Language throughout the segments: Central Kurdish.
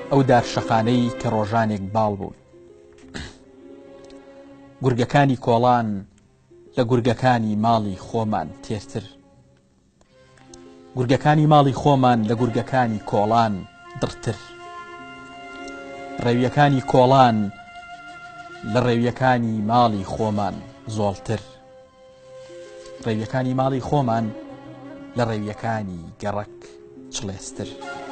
ئەو دارشەقانەی کە ڕۆژانێک باڵ بوون. گورگەکانی کۆڵان لە گورگەکانی ماڵی خۆمان تێرتر، گورگەکانی ماڵی خۆمان لە گورگەکانی کۆڵان دڕتر، ڕێویەکانی کۆڵان لە ڕێویەکانی ماڵی خۆمان زۆڵتر، ڕێویەکانی ماڵی خۆمان لە ڕێویەکانی گەڕەک چڵێستر.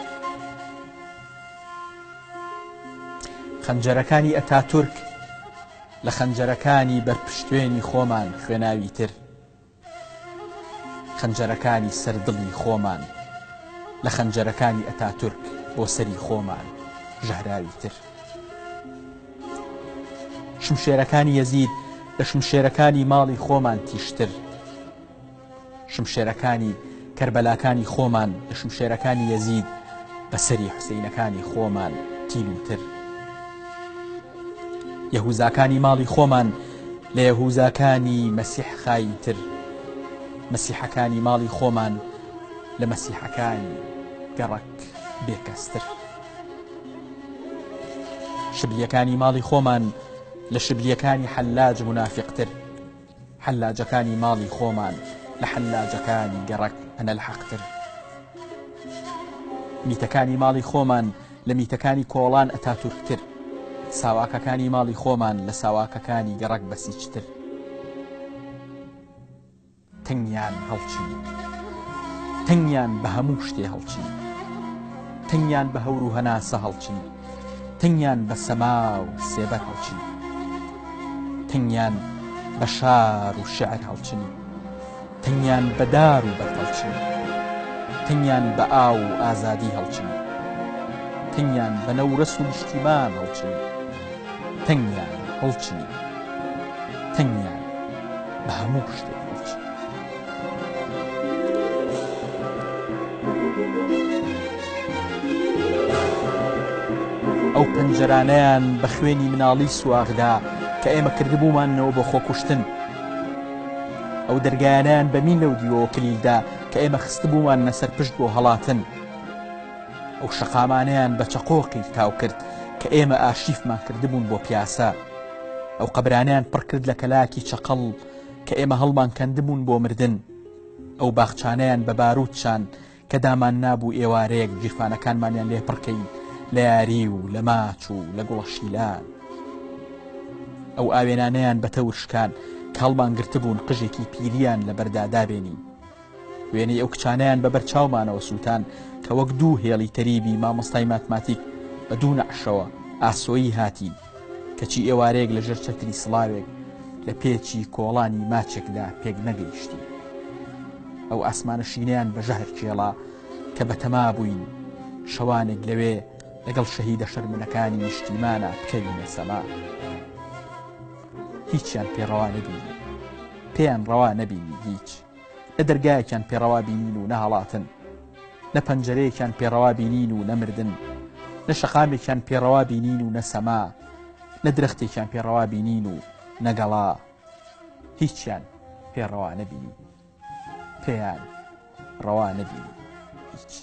خەنجەرەکانی ئەتاتورک لە خەنجەرەکانی بەرپشتوێنی خۆمان خوێناوی تر، خەنجەرەکانی سەردڵی خۆمان لە خەنجەرەکانی ئەتاتورک بۆ سەری خۆمان ژەهراوی تر. شمشێرەکانی یەزید لە شمشێرەکانی ماڵی خۆمان تیشتر، شمشێرەکانی کەربەلاکانی خۆمان لە شمشێرەکانی یەزید بە سەری حوسەینەکانی خۆمان تیلوتر. یەهوزاکانی ماڵی خۆمان لە یەهوزاکانی مەسیح خاینتر، مەسیحەکانی ماڵی خۆمان لە مەسیحەکانی گەڕەک بێکەستر. شبلیەکانی ماڵی خۆمان لە شبلیەکانی حەلاج منافقتر، حەلاجەکانی ماڵی خۆمان لە حەلاجەکانی گەڕەک ئەنەلحەقتر. میتەکانی ماڵی خۆمان لە میتەکانی کۆڵان ئەتاتورکتر، ساواکەکانی ماڵی خۆمان لە ساواکەکانی گەڕەک بەسیجتر. تەنگیان هەڵچی، تەنگیان بە هەموو شتێ هەڵچی، تەنگیان بە هەور و هەناسە هەڵچی، تەنگیان بە سەما و سێبەر هەڵچی، تەنگیان بە شار و شعر هەڵچنی، تەنگیان بە دار و بەرد هەڵچنی، تەنگیان بە ئاو و ئازادی هەڵچنی، تەنگیان بە نەورەس و نیشتیمان هەڵچنی، تەنگیان هەڵچنی، تەنگیان بە هەموو شتێک هەڵچنی. ئەو پەنجەرانەیان بە خوێنی مناڵی سواغدا کە ئێمە کردبوومانەوە بۆ خۆکوشتن، ئەو دەرگایانیان بە مین لەو دیوەوە کلیلدا کە ئێمە خستبوومانە سەر پشت بۆ هەڵاتن، ئەو شەقامانەیان بە چەقۆقی تاو کرد کە ئێمە ئاشیفمان کردبوون بۆ پیاسە، ئەو قەبرانیان پڕ کرد لە کەلاکی چەقەڵ کە ئێمە هەڵمان کەندبوون بۆ مردن، ئەو باخچانەیان بە باروتشان کە دامان نابوو ئێوارەیەک گیرفانەکانمانیان لێ پڕکەین لە یاری و لە ماچ و لە گوڵەشیلان، ئەو ئاوێنانەیان بە تەورشکان کە هەڵمان گرتبوون قژێکی پیریان لە بەردادابێنین، وێنەی ئەو کچانەیان بە بەرچاومانەوە سووتان کە وەک دوو هێڵی تەریبی مامۆستای ماتماتیک بە دوو نەعشەوە ئاسۆیی هاتی کەچی ئێوارەیەک لە ژێر چەتری سڵاوێک لە پێچی کۆڵانی ماچێکدا پێک نەگەیشتی، ئەو ئاسمانە شینیان بە ژەهر کێڵا کە بەتەما بووین شەوانێک لەوێ لەگەڵ شەهیدە شەرمنەکانی نیشتیمانە بکەوینە سەما. هیچیان پێڕەوا نەبینی، پێیان ڕەوا نەبینی هیچ، نە دەرگایەکیان پێڕەوا بینین و نەهەڵاتن، نە پەنجەرەیەکیان پێڕەوا بینین و نەمردن، نە شەقامێکیان پێڕەوا بینین و نە سەما، نە درەختێکیان پێڕەوا بینین و نەگەڵا، هیچیان پێڕەوا نەبینی، پێیان ڕەوا نەبینی هیچ.